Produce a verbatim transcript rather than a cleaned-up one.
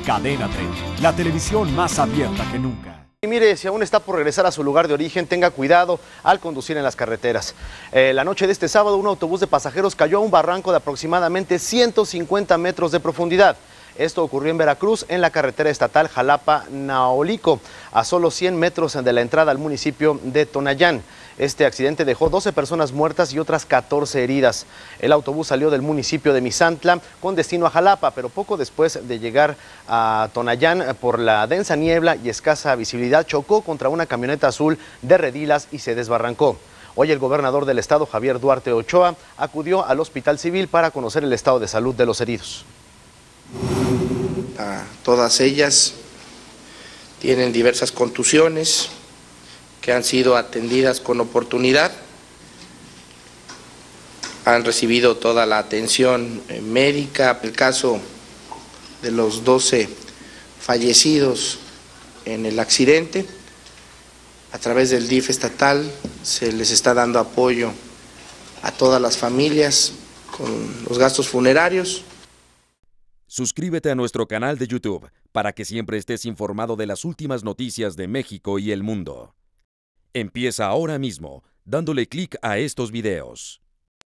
Cadena treinta, la televisión más abierta que nunca. Y mire, si aún está por regresar a su lugar de origen, tenga cuidado al conducir en las carreteras. Eh, la noche de este sábado, un autobús de pasajeros cayó a un barranco de aproximadamente ciento cincuenta metros de profundidad. Esto ocurrió en Veracruz, en la carretera estatal Jalapa-Naolico, a solo cien metros de la entrada al municipio de Tonayán. Este accidente dejó doce personas muertas y otras catorce heridas. El autobús salió del municipio de Misantla con destino a Jalapa, pero poco después de llegar a Tonayán, por la densa niebla y escasa visibilidad, chocó contra una camioneta azul de redilas y se desbarrancó. Hoy el gobernador del estado, Javier Duarte Ochoa, acudió al Hospital Civil para conocer el estado de salud de los heridos. A todas ellas tienen diversas contusiones que han sido atendidas con oportunidad, han recibido toda la atención médica. El caso de los doce fallecidos en el accidente, a través del D I F estatal se les está dando apoyo a todas las familias con los gastos funerarios. Suscríbete a nuestro canal de YouTube para que siempre estés informado de las últimas noticias de México y el mundo. Empieza ahora mismo dándole clic a estos videos.